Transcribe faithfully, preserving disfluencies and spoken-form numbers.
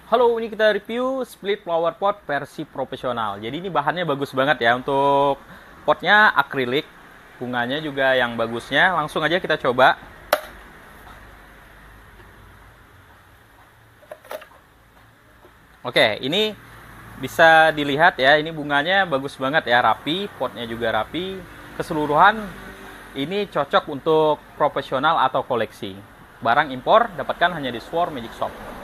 Halo, ini kita review split flower pot versi profesional. Jadi ini bahannya bagus banget ya. Untuk potnya akrilik, bunganya juga yang bagusnya. Langsung aja kita coba. Oke, ini bisa dilihat ya, ini bunganya bagus banget ya, rapi, potnya juga rapi. Keseluruhan ini cocok untuk profesional atau koleksi. Barang impor dapatkan hanya di Sword Magic Shop.